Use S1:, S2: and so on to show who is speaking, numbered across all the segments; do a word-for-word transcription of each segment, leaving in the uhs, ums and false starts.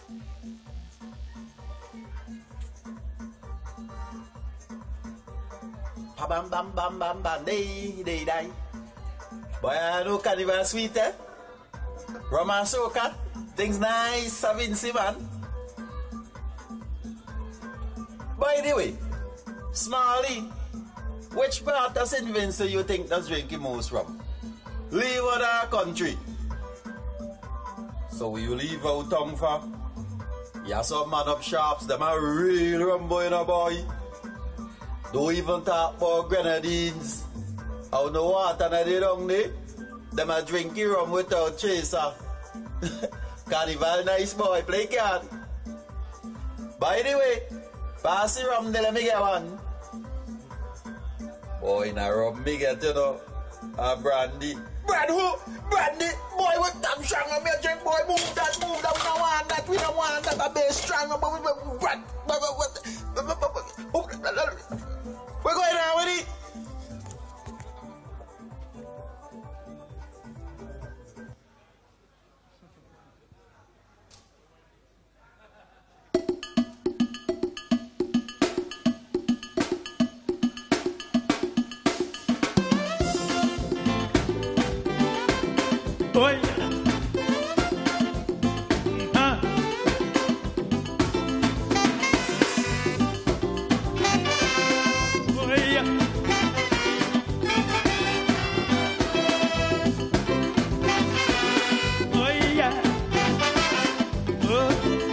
S1: Bam bam bam bam bam day day day. Boy, I know carnival sweet, eh? Rum and soca, things nice, Savinci, man. By the way, Smalley, which part of Saint Vincent you think does drink the most rum? Leave out our country. So you leave out tongue for? Yeah, some man up shops, them are real rum boy and a boy. Don't even talk about grenadines. Out the water na they down there, them a drinking rum without chaser. Carnival nice boy, play card. By the way, pass the rum there, let me get one. Boy, na rum me get, you know, a brandy. Brand who? Brandy? Boy, what damn strong on me a drink, boy, move that, move that, we don't want that, we don't want that, a bit strong, but we what? We're going on with it.
S2: Boy. Huh. Boy. Boy, yeah. Oh.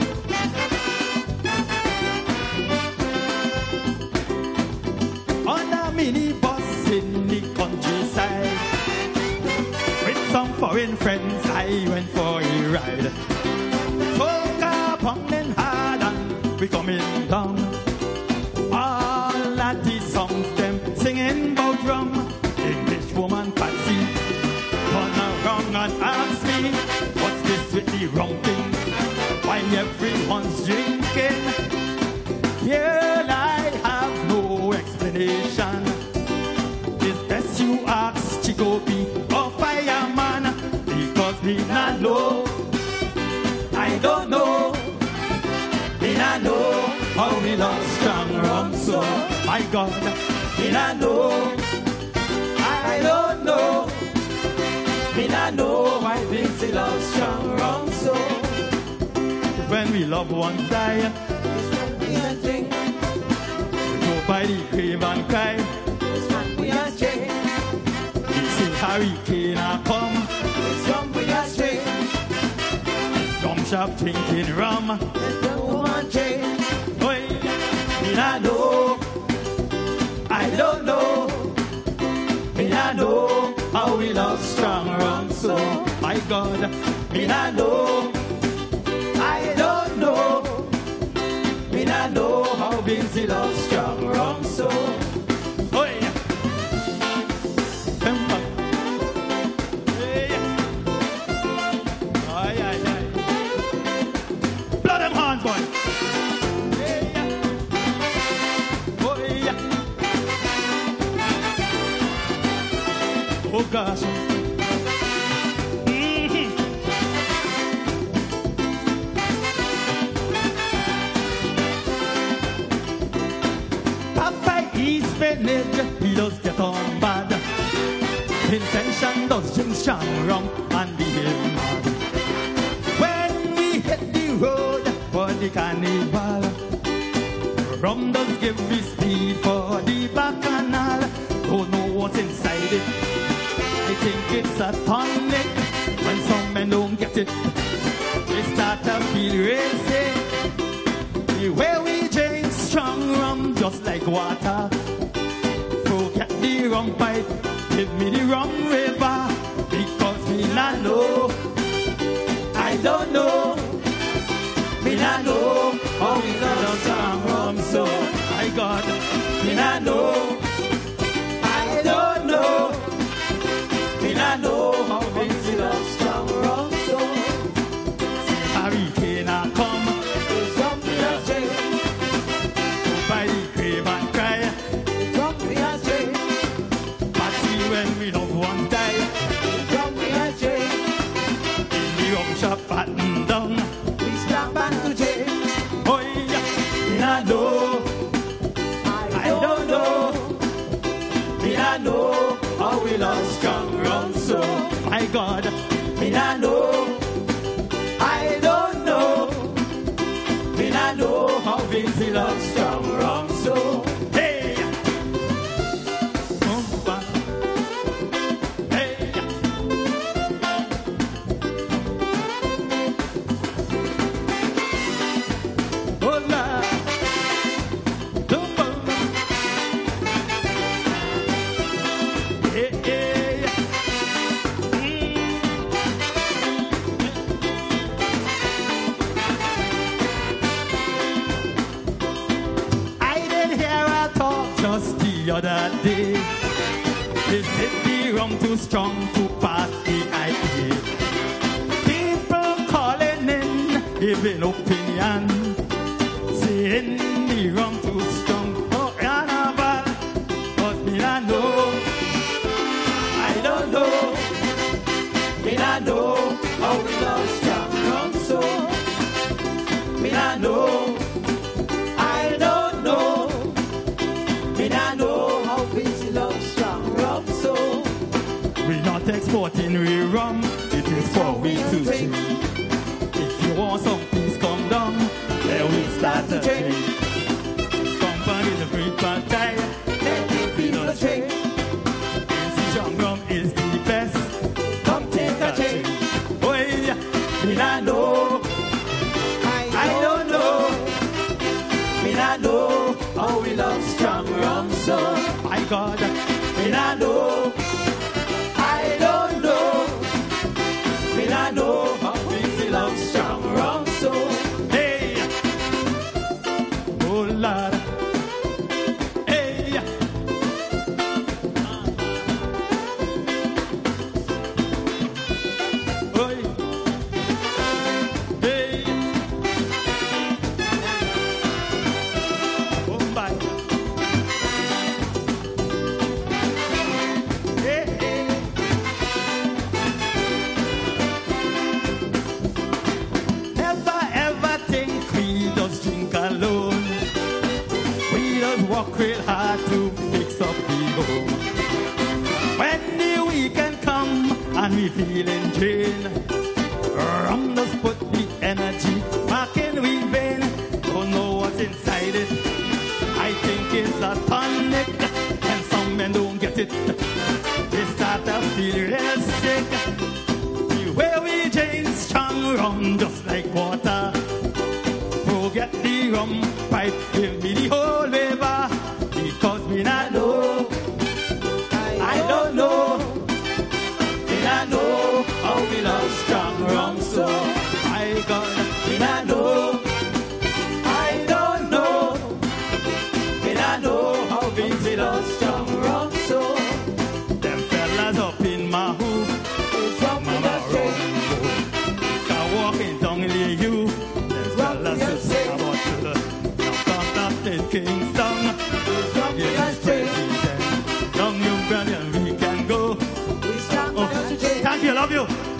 S2: On a minibus in the countryside, some foreign friends, I went for a ride. Soca pounding hard and we coming down. All of the songs them singing about rum. English woman Patsy turn around and ask me, what's this with the rum thing? Why everyone's drinking? Girl, I have no explanation. It's best you ask Chico B or Fireman, because me not know, I don't know, me not know how we love strong rum so. My God, me not know, I don't know, me not know why we love strong rum so. When we love one die, it's when we a drink. We go by the grave and cry. It's when we a drink. Hurricane a come, it's rum we a drink. Rum shop drinking rum, let the woman drink. Boy, me not know, I don't know, me not know how we love strong rum so. My God, me not know, I don't know, me not know how Vinci loves strong rum so. Boy. Oh gosh. Mm-hmm. Papa is finished, he does get on bad. Intention does drink strong rum and behave mad. When we hit the road for the carnival, rum does give me speed for the bacchanal. Don't know what's inside it, I think it's a tonic. When some men don't get it, they start to feel racy. The way we drink strong rum just like water. Forget the rum pipe, give me the rum river. Because me not know, I don't know, me not know how we got strong rum so. I got, me not know, I don't know, me not know how Vinci loves strong rum so. See hurricane a come, it's rum we a drink. Go by the grave and cry, it's rum we a drink. But see when we love one die, it's rum we a drink. In the rum shop at we love strong rum so. My God, me not know, I don't know, me not know how Vincy loves strong rum so. Hey, hey, hola, tumba, hey, hey, I did hear a talk just the other day. They said the rum too strong to pass the I A. People calling in, giving opinion, saying the rum too strong. Oh, Annabelle, but me not know. I don't know. Me not know how we love strong rum so. Me not know. I don't know. Me not know how Vincy loves strong rum so. We not exporting we rum, it is for we to drink. If you want some, please come down, then we start to drink. Company the free party, let the people drink. Vincy strong rum is the best, come take a drink. Oh yeah, me not know, I don't know. Me not know how we love strong rum so. My God, me not know, I don't know. Me not know how we love strong rum so. Hey, oh Lord, hey, oi, hey, oh my, hey, hey. Never ever think we just drink alone. We just work real hard to fix up the home. When the weekend come and we feeling drained, rum just put the energy back in we vein. Don't know what's inside it. I think it's a tonic, and some men don't get it. They start to feel real sick. The way we drink strong rum just like water. Forget the rum pipe, give me the whole river. Because we not know, I don't know, we not know how we love strong rum so. My God, we not know, I don't know, we not know how Vincy loves strong rum so. Them fellas up in my hoop, Mama rum, can walk in down in you. Them fellas is say about to now come up in Kingston. Yes, president, down you brother, we can go. Oh, thank you, love you.